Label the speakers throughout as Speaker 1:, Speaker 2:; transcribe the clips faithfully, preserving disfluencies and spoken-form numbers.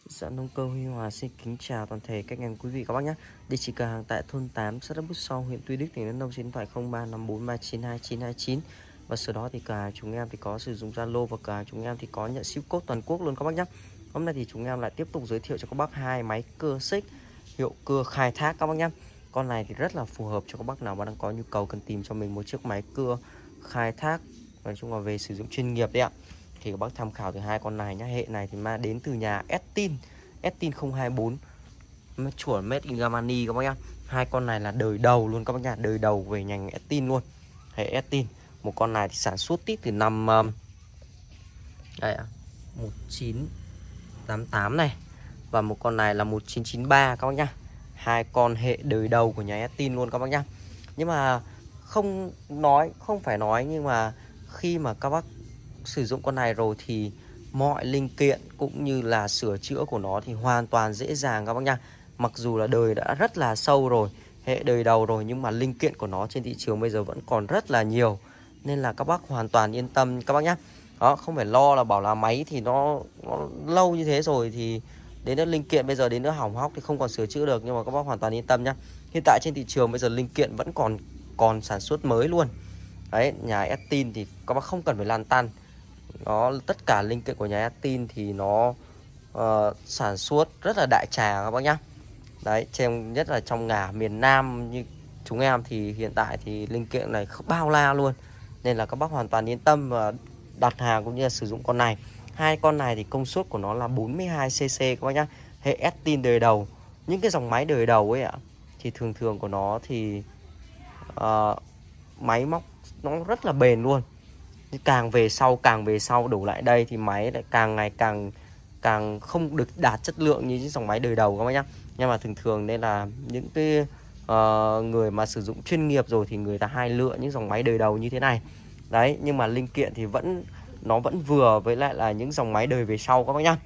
Speaker 1: Dạ nông cơ Huy Hòa xin kính chào toàn thể các anh quý vị các bác nhé. Địa chỉ cửa hàng tại thôn tám, xã Đất Bút Sau, huyện Tuy Đức, tỉnh Đắk Nông. Số điện thoại không ba năm bốn ba chín hai chín hai chín. Và sau đó thì cửa hàng chúng em thì có sử dụng Zalo, và cửa hàng chúng em thì có nhận ship code toàn quốc luôn các bác nhé. Hôm nay thì chúng em lại tiếp tục giới thiệu cho các bác hai máy cưa xích hiệu cưa khai thác các bác nhé. Con này thì rất là phù hợp cho các bác nào mà đang có nhu cầu cần tìm cho mình một chiếc máy cưa khai thác, nói chung là về sử dụng chuyên nghiệp đấy ạ. Thì các bác tham khảo từ hai con này nhé. Hệ này thì mà đến từ nhà Estin Estin không hai bốn, chuẩn made in Germany các bác nhá. Hai con này là đời đầu luôn các bác nhá, đời đầu về ngành Estin luôn, hệ Estin. Một con này thì sản xuất tít từ năm um, đây ạ, một chín tám tám này, và một con này là một chín chín ba các bác nhá. Hai con hệ đời đầu của nhà Estin luôn các bác nhá. Nhưng mà không nói không phải nói nhưng mà khi mà các bác sử dụng con này rồi thì mọi linh kiện cũng như là sửa chữa của nó thì hoàn toàn dễ dàng các bác nha. Mặc dù là đời đã rất là sâu rồi, hệ đời đầu rồi, nhưng mà linh kiện của nó trên thị trường bây giờ vẫn còn rất là nhiều, nên là các bác hoàn toàn yên tâm các bác nhé. Đó, không phải lo là bảo là máy thì nó, nó lâu như thế rồi thì đến nước linh kiện bây giờ đến nước hỏng hóc thì không còn sửa chữa được, nhưng mà các bác hoàn toàn yên tâm nhá. Hiện tại trên thị trường bây giờ linh kiện vẫn còn còn sản xuất mới luôn. Đấy, nhà Estin thì các bác không cần phải lăn tăn. Nó tất cả linh kiện của nhà Estin thì nó uh, sản xuất rất là đại trà các bác nhá. Đấy, trên nhất là trong ngả miền Nam như chúng em thì hiện tại thì linh kiện này bao la luôn, nên là các bác hoàn toàn yên tâm và đặt hàng cũng như là sử dụng con này. Hai con này thì công suất của nó là bốn mươi hai xê xê các bác nhá. Hệ Estin đời đầu, những cái dòng máy đời đầu ấy ạ, thì thường thường của nó thì uh, máy móc nó rất là bền luôn. Càng về sau càng về sau đổ lại đây thì máy lại càng ngày càng càng không được đạt chất lượng như những dòng máy đời đầu các bác nhá. Nhưng mà thường thường nên là những cái uh, người mà sử dụng chuyên nghiệp rồi thì người ta hay lựa những dòng máy đời đầu như thế này. Đấy, nhưng mà linh kiện thì vẫn nó vẫn vừa với lại là những dòng máy đời về sau các bác nhá.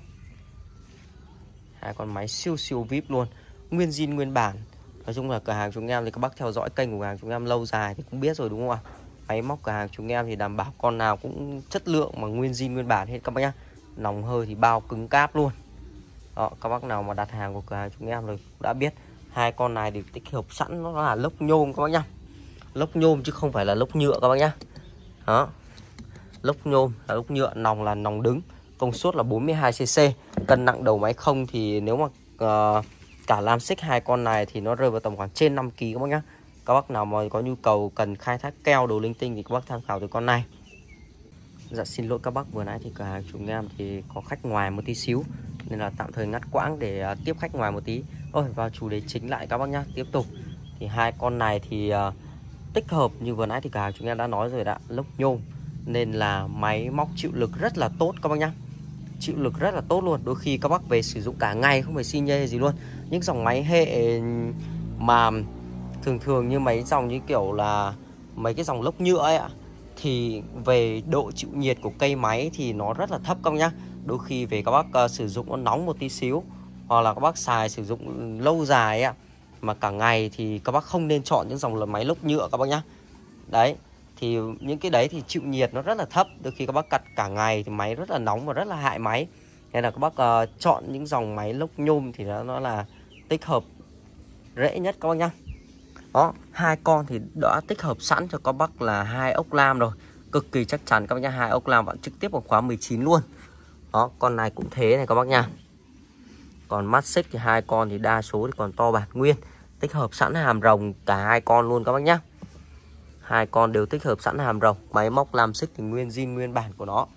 Speaker 1: Hai con máy siêu siêu vê i pê luôn, nguyên zin nguyên bản. Nói chung là cửa hàng chúng em thì các bác theo dõi kênh của cửa hàng chúng em lâu dài thì cũng biết rồi đúng không ạ. Máy móc cửa hàng chúng em thì đảm bảo con nào cũng chất lượng mà nguyên zin nguyên bản hết các bác nhá. Nòng hơi thì bao cứng cáp luôn. Đó, các bác nào mà đặt hàng của cửa hàng chúng em rồi đã biết. Hai con này thì tích hợp sẵn nó là lốc nhôm các bác nhá. Lốc nhôm chứ không phải là lốc nhựa các bác nhá. Đó, lốc nhôm là lốc nhựa, nòng là nòng đứng, công suất là bốn mươi hai xê xê. Cân nặng đầu máy không thì nếu mà uh, cả lam xích hai con này thì nó rơi vào tầm khoảng trên năm ki lô gam các bác nhá. Các bác nào mà có nhu cầu cần khai thác keo đồ linh tinh thì các bác tham khảo từ con này. Dạ xin lỗi các bác, vừa nãy thì cửa hàng chúng em thì có khách ngoài một tí xíu nên là tạm thời ngắt quãng để uh, tiếp khách ngoài một tí. Ôi, vào chủ đề chính lại các bác nhá. Tiếp tục thì hai con này thì uh, tích hợp như vừa nãy thì cửa hàng chúng em đã nói rồi đã, lốc nhôm nên là máy móc chịu lực rất là tốt các bác nhá. Chịu lực rất là tốt luôn, đôi khi các bác về sử dụng cả ngày không phải xi nhê gì luôn. Những dòng máy hệ mà thường thường như mấy dòng như kiểu là mấy cái dòng lốc nhựa ấy ạ, thì về độ chịu nhiệt của cây máy thì nó rất là thấp các bác nhá. Đôi khi về các bác uh, sử dụng nó nóng một tí xíu, hoặc là các bác xài sử dụng lâu dài ấy ạ, mà cả ngày thì các bác không nên chọn những dòng máy lốc nhựa các bác nhá. Đấy, thì những cái đấy thì chịu nhiệt nó rất là thấp, đôi khi các bác cặt cả ngày thì máy rất là nóng và rất là hại máy. Nên là các bác uh, chọn những dòng máy lốc nhôm thì nó, nó là tích hợp dễ nhất các bác nhá. Đó, hai con thì đã tích hợp sẵn cho các bác là hai ốc lam rồi, cực kỳ chắc chắn các bác nhá. Hai ốc lam vẫn trực tiếp vào khóa mười chín luôn. Đó, con này cũng thế này các bác nha. Còn mắt xích thì hai con thì đa số thì còn to bản nguyên, tích hợp sẵn hàm rồng cả hai con luôn các bác nhá. Hai con đều tích hợp sẵn hàm rồng, máy móc làm xích thì nguyên zin nguyên bản của nó.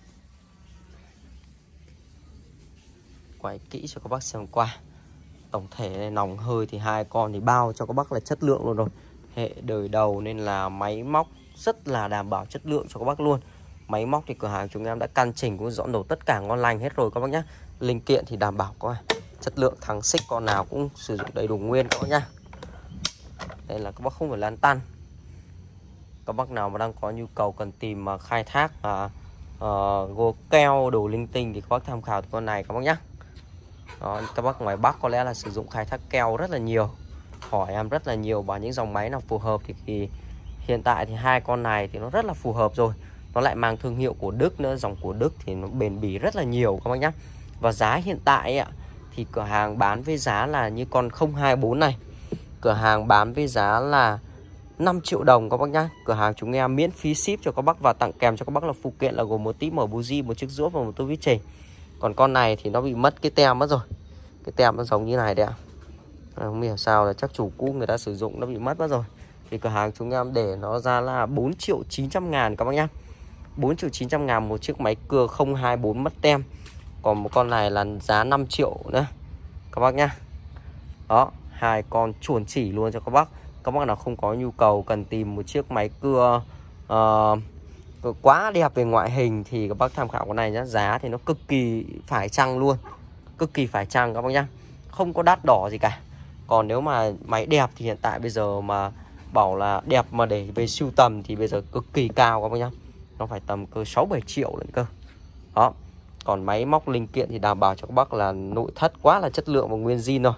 Speaker 1: Quay kỹ cho các bác xem qua. Tổng thể này, nòng hơi thì hai con thì bao cho các bác là chất lượng luôn rồi. Hệ đời đầu nên là máy móc rất là đảm bảo chất lượng cho các bác luôn. Máy móc thì cửa hàng chúng em đã căn chỉnh cũng dọn đồ tất cả ngon lành hết rồi các bác nhá. Linh kiện thì đảm bảo có chất lượng, thắng xích con nào cũng sử dụng đầy đủ nguyên các bác nhá. Đây là các bác không phải lăn tăn. Các bác nào mà đang có nhu cầu cần tìm mà khai thác à, uh, gỗ keo đồ linh tinh thì các bác tham khảo con này các bác nhé. Đó, các bác ngoài Bắc có lẽ là sử dụng khai thác keo rất là nhiều, hỏi em rất là nhiều bảo những dòng máy nào phù hợp thì, thì hiện tại thì hai con này thì nó rất là phù hợp rồi. Nó lại mang thương hiệu của Đức nữa, dòng của Đức thì nó bền bỉ rất là nhiều các bác nhé. Và giá hiện tại ạ thì cửa hàng bán với giá là như con không hai bốn này, cửa hàng bán với giá là năm triệu đồng các bác nhá. Cửa hàng chúng em miễn phí ship cho các bác và tặng kèm cho các bác là phụ kiện là gồm một tí mở buji, một chiếc rũa và một tô vít chỉnh. Còn con này thì nó bị mất cái tem mất rồi. Cái tem nó giống như này đấy ạ. À, không hiểu sao là chắc chủ cũ người ta sử dụng nó bị mất mất rồi. Thì cửa hàng chúng em để nó ra là bốn triệu chín trăm ngàn các bác nhá. bốn triệu chín trăm ngàn một chiếc máy cưa không hai bốn mất tem. Còn một con này là giá năm triệu nữa các bác nhá. Đó, hai con chuẩn chỉ luôn cho các bác. Các bác nào không có nhu cầu cần tìm một chiếc máy cưa uh, quá đẹp về ngoại hình thì các bác tham khảo con này nhá. Giá thì nó cực kỳ phải chăng luôn, cực kỳ phải chăng các bác nhá, không có đắt đỏ gì cả. Còn nếu mà máy đẹp thì hiện tại bây giờ mà bảo là đẹp mà để về sưu tầm thì bây giờ cực kỳ cao các bác nhá. Nó phải tầm cơ sáu bảy triệu lận cơ. Đó. Còn máy móc linh kiện thì đảm bảo cho các bác là nội thất quá là chất lượng và nguyên zin rồi.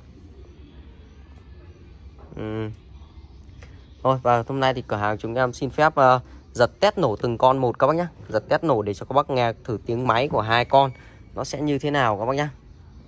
Speaker 1: Ừ. Thôi và hôm nay thì cửa hàng chúng em xin phép uh, giật test nổ từng con một các bác nhé. Giật test nổ để cho các bác nghe thử tiếng máy của hai con nó sẽ như thế nào các bác nhé.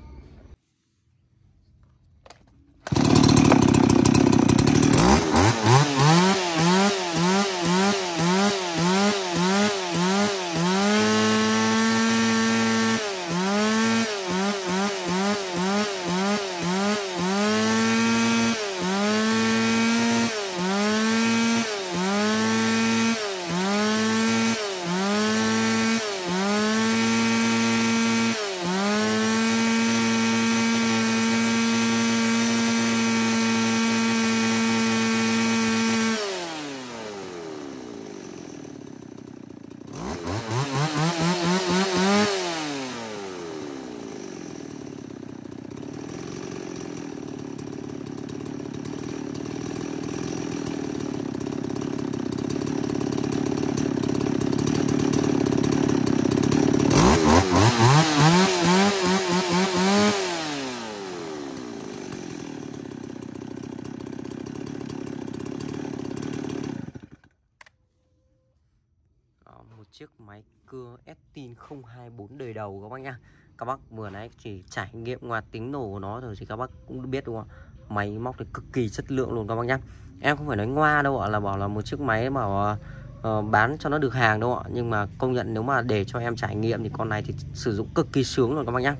Speaker 1: Chiếc máy cưa Estin không hai bốn đời đầu các bác nhá. Các bác vừa nãy chỉ trải nghiệm ngoài tính nổ của nó rồi thì các bác cũng biết đúng không? Máy móc thì cực kỳ chất lượng luôn các bác nhá. Em không phải nói ngoa đâu ạ, là bảo là một chiếc máy mà uh, bán cho nó được hàng đâu ạ. Nhưng mà công nhận nếu mà để cho em trải nghiệm thì con này thì sử dụng cực kỳ sướng luôn các bác nhá.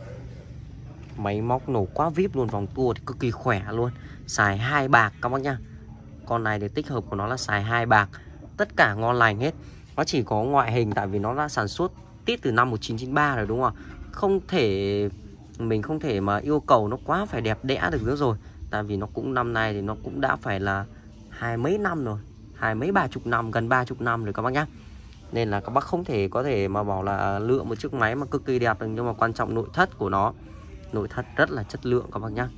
Speaker 1: Máy móc nổ quá vip luôn, vòng tua thì cực kỳ khỏe luôn. Xài hai bạc các bác nhá. Con này thì tích hợp của nó là xài hai bạc. Tất cả ngon lành hết. Nó chỉ có ngoại hình tại vì nó đã sản xuất tít từ năm một nghìn chín trăm chín mươi ba rồi đúng không? Không thể, mình không thể mà yêu cầu nó quá phải đẹp đẽ được nữa rồi. Tại vì nó cũng năm nay thì nó cũng đã phải là hai mấy năm rồi, hai mấy ba chục năm, gần ba chục năm rồi các bác nhá. Nên là các bác không thể có thể mà bảo là lựa một chiếc máy mà cực kỳ đẹp được. Nhưng mà quan trọng nội thất của nó, nội thất rất là chất lượng các bác nhá.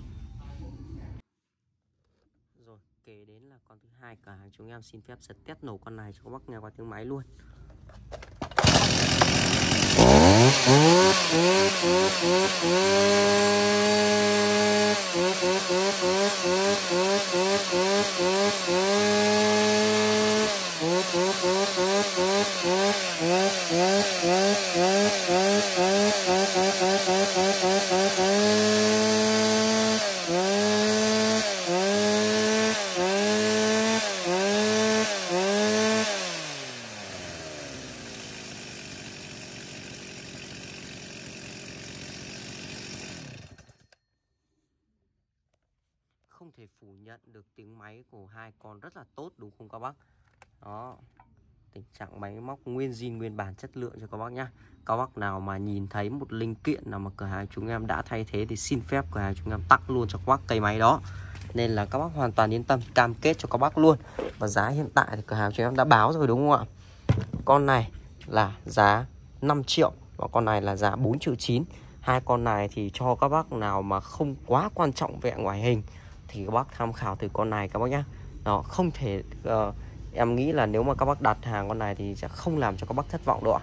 Speaker 1: Rồi kể đến là con thứ hai, cửa hàng chúng em xin phép giật test nổ con này cho các bác nghe qua tiếng máy luôn. Không thể phủ nhận được tiếng máy của hai con rất là tốt đúng không các bác? Đó, tình trạng máy móc nguyên zin nguyên bản chất lượng cho các bác nhá. Các bác nào mà nhìn thấy một linh kiện nào mà cửa hàng chúng em đã thay thế thì xin phép cửa hàng chúng em tặng luôn cho các bác cây máy đó. Nên là các bác hoàn toàn yên tâm, cam kết cho các bác luôn. Và giá hiện tại thì cửa hàng chúng em đã báo rồi đúng không ạ? Con này là giá năm triệu và con này là giá bốn triệu chín. Hai con này thì cho các bác nào mà không quá quan trọng về ngoại hình thì các bác tham khảo từ con này các bác nhé. Đó, không thể uh, em nghĩ là nếu mà các bác đặt hàng con này thì sẽ không làm cho các bác thất vọng đâu ạ.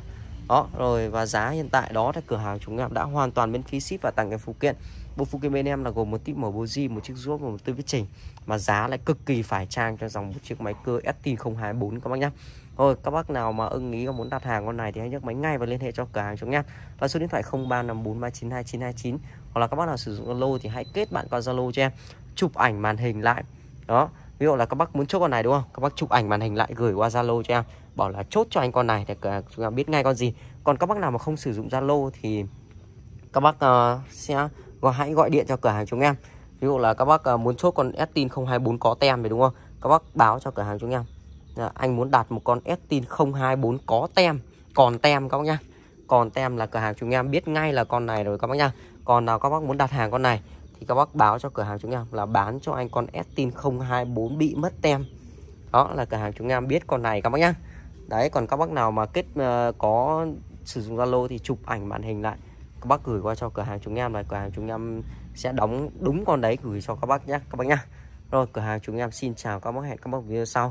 Speaker 1: Đó rồi, và giá hiện tại đó thì cửa hàng chúng em đã hoàn toàn miễn phí ship và tặng cái phụ kiện. Bộ phụ kiện bên em là gồm một tip mở buji, một chiếc ruốc và một tư viết chỉnh, mà giá lại cực kỳ phải chăng cho dòng một chiếc máy cưa Estin không hai bốn các bác nhé. Rồi các bác nào mà ưng ý và muốn đặt hàng con này thì hãy nhấc máy ngay và liên hệ cho cửa hàng chúng em và số điện thoại không ba năm bốn ba chín hai chín hai chín, hoặc là các bác nào sử dụng Zalo thì hãy kết bạn qua Zalo cho em, chụp ảnh màn hình lại. Đó, ví dụ là các bác muốn chốt con này đúng không, các bác chụp ảnh màn hình lại gửi qua Zalo cho em, bảo là chốt cho anh con này thì cửa hàng chúng em biết ngay con gì. Còn các bác nào mà không sử dụng Zalo thì các bác uh, sẽ gọi hãy gọi điện cho cửa hàng chúng em. Ví dụ là các bác uh, muốn chốt con Estin không hai bốn có tem thì đúng không, các bác báo cho cửa hàng chúng em à, anh muốn đặt một con Estin không hai bốn có tem, còn tem các bác nhá, còn tem là cửa hàng chúng em biết ngay là con này rồi các bác nhá. Còn nào các bác muốn đặt hàng con này thì các bác báo cho cửa hàng chúng em là bán cho anh con Estin không hai bốn bị mất tem. Đó là cửa hàng chúng em biết con này các bác nhá. Đấy, còn các bác nào mà kết uh, có sử dụng Zalo thì chụp ảnh màn hình lại, các bác gửi qua cho cửa hàng chúng em, là cửa hàng chúng em sẽ đóng đúng con đấy gửi cho các bác nhé các bác nhá. Rồi, cửa hàng chúng em xin chào các bác, hẹn các bác video sau.